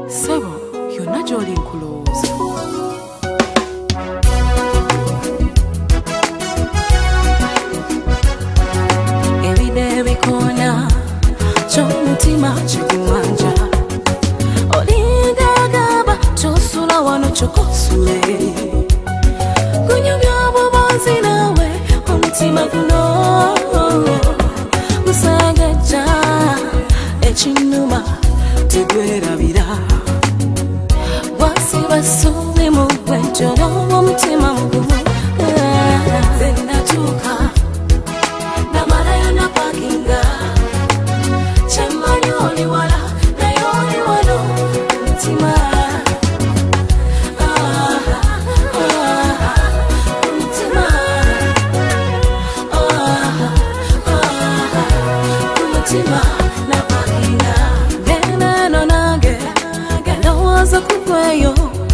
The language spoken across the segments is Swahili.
Sebo, yonna gy'oli nkulowooza. Ebide ebikoona ky'omutima kikumanja, olingagamba ky'osula wano kyokosule, gunyumya obubanzi nawe omutima guno gusagajja ekinnuma tegwerabira. Basubi mu bwejjolo omutima mugumu, nze natuuka namalayo napakinga, kyemmanyi oli wala naye oli wano omutima. Omutima napakinga neno nange galowooza kugweyo,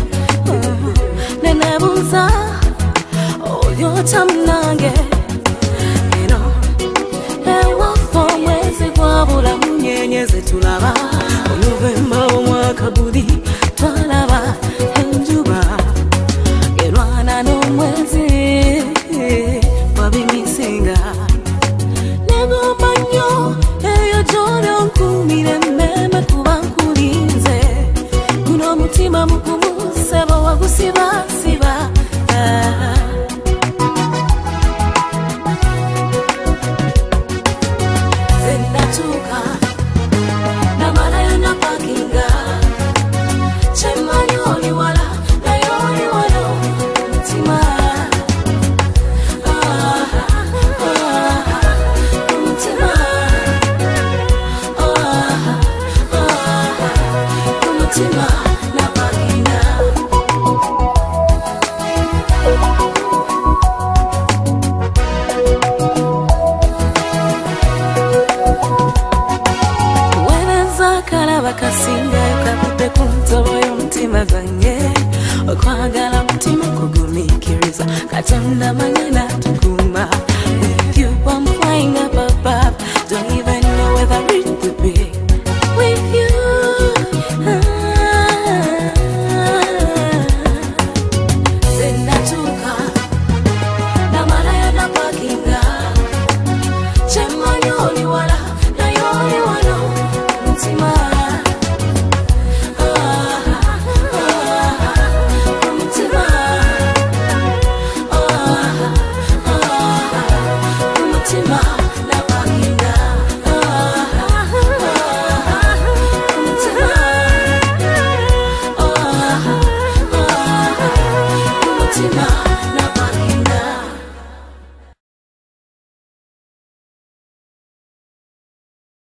nenebuuza olyotamu nange eno ewaffe omwezi gwabula munyenyeze tulaba Novemba omwaka guli twalaba enjuba erwana n'omwezi wabimisinga, negomba nnyo eyo gy'oli onkuumire mmeme kuba nkulinze, guno omutima mugumu sebo wagusibasiba. Nze natuuka namalayo napakinga, kyemmanyi oli wala naye oli wano omutima. Omutima napakinga. Weereza akalaba kasingayo kavudde ku ntobo y'omutima gwange, okwagala mutima kugumiikiriza Katonda manyi natukuuma.